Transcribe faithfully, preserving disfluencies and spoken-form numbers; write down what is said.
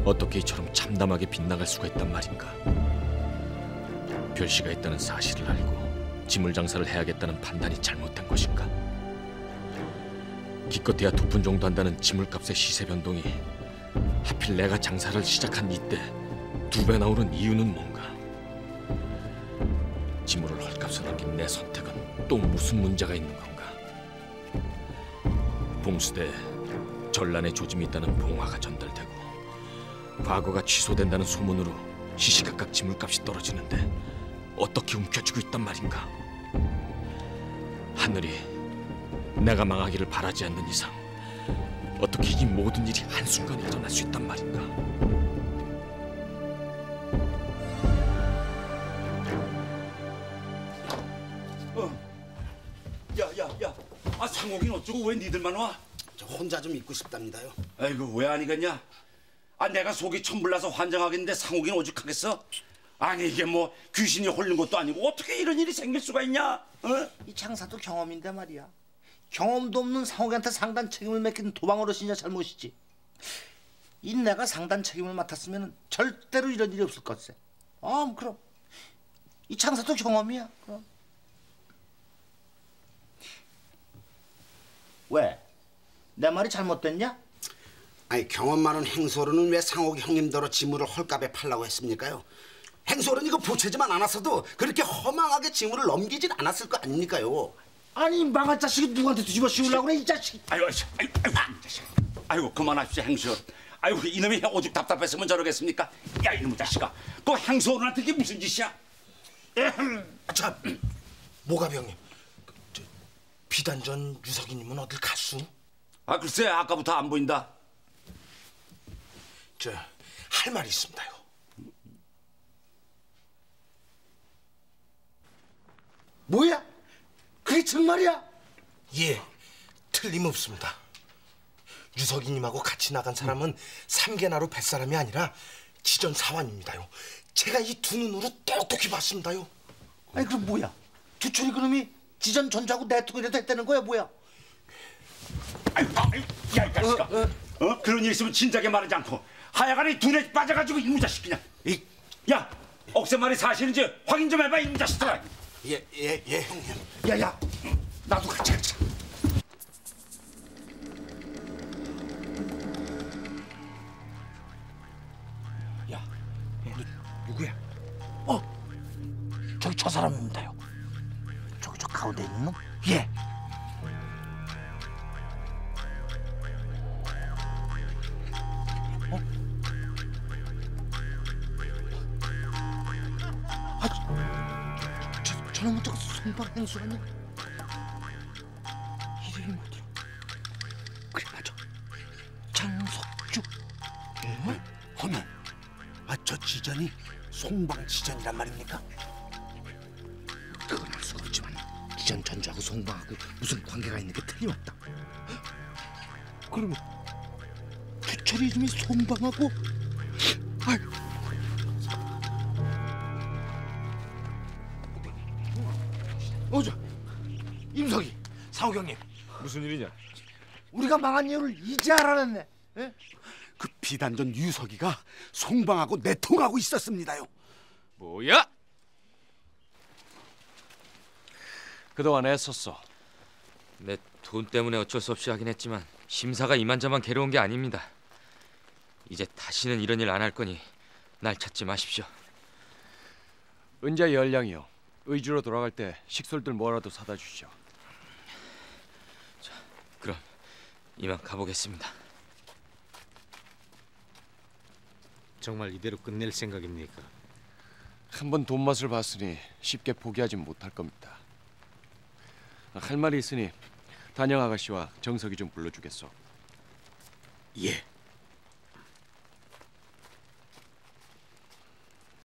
어떻게 이처럼 참담하게 빗나갈 수가 있단 말인가. 별씨가 있다는 사실을 알고 지물 장사를 해야겠다는 판단이 잘못된 것인가. 기껏해야 두 푼 정도 한다는 지물값의 시세 변동이 하필 내가 장사를 시작한 이때 두 배나 오른 이유는 뭔가. 지물을 헐값에 넘긴 내 선택은 또 무슨 문제가 있는 건가. 봉수대에 전란의 조짐이 있다는 봉화가 전달되고 과거가 취소된다는 소문으로 시시각각 지물값이 떨어지는데 어떻게 움켜쥐고 있단 말인가. 하늘이 내가 망하기를 바라지 않는 이상 어떻게 이 모든 일이 한순간에 일어날 수 있단 말인가. 어. 야, 야, 야. 아, 상옥이는 어쩌고 왜 니들만 와? 저 혼자 좀 있고 싶답니다요. 아이고, 왜 아니겠냐? 아, 내가 속이 천불나서 환장하겠는데 상옥이는 오죽하겠어? 아니, 이게 뭐 귀신이 홀린 것도 아니고 어떻게 이런 일이 생길 수가 있냐? 어? 이 장사도 경험인데 말이야. 경험도 없는 상옥이한테 상단 책임을 맡긴 도방 어르신이 잘못이지. 이 내가 상단 책임을 맡았으면 절대로 이런 일이 없을 것세. 아, 그럼 이 장사도 경험이야. 그럼. 왜? 내 말이 잘못됐냐? 아니, 경험 많은 행소로는 왜 상옥이 형님더러 지물을 헐값에 팔라고 했습니까요? 행소는 이거 보채지만 않았어도 그렇게 허망하게 지물을 넘기진 않았을 거 아닙니까요? 아니, 망할 자식이 누구한테 뒤집어 씌우려고 그래, 이 자식. 아이고, 아이고, 아이고, 이 자식. 아이고, 그만하십시오, 행수. 아이고, 이놈이 오죽 답답했으면 저러겠습니까? 야, 이놈의 자식아, 그 행수어른한테 이게 무슨 짓이야? 아, 참, 모가비 형님, 저, 비단전 유석이님은 어딜 갔수? 아, 글쎄, 아까부터 안 보인다. 저, 할 말이 있습니다요. 뭐야? 그게 정말이야? 예, 틀림없습니다. 유석이님하고 같이 나간 사람은 삼계나루 뱃사람이 아니라 지전 사환입니다요. 제가 이 두 눈으로 똑똑히 봤습니다요. 아니, 그럼 뭐야? 주철이 그놈이 지전 전주하고 내통이라도 했다는 거야, 뭐야? 아이고, 아이고, 야, 이 자식아. 어, 어? 어? 그런 일 있으면 진작에 말하지 않고 하여간에 두뇌 빠져가지고 이놈의 자식 그냥. 이, 야, 억새말이 사실인지 확인 좀 해봐, 이놈의 자식들아. 예, 예, 예, 형님. 야, 야, 나도 같이 가자. 야, 너 누구야? 어, 저기 저 사람입니다요. 저기 저 가운데 있는 놈? 예. 어? 아, 저, 저놈은 저 손발 행수 아니야? 이름이 뭐더라? 그래, 맞아. 장석주. 어? 어머, 아, 저 지전이 송방 지전이란 말입니까? 그건 알 수가 없지만 지전 전주하고 송방하고 무슨 관계가 있는 게 틀림없다. 그러면 주철이 이름이 송방하고, 아이, 어저 임석이, 상욱 형님, 무슨 일이냐? 우리가 망한 이유를 이제 알아냈네. 에? 그 비단전 유석이가 송방하고 내통하고 있었습니다요. 뭐야? 그동안 애썼어. 내 돈 때문에 어쩔 수 없이 하긴 했지만 심사가 이만저만 괴로운 게 아닙니다. 이제 다시는 이런 일 안 할 거니 날 찾지 마십시오. 은자 열량이요. 의주로 돌아갈 때 식솔들 뭐라도 사다 주시오. 자, 그럼 이만 가보겠습니다. 정말 이대로 끝낼 생각입니까? 한번 돈 맛을 봤으니 쉽게 포기하지 못할 겁니다. 할 말이 있으니 단영 아가씨와 정석이 좀 불러주겠소. 예.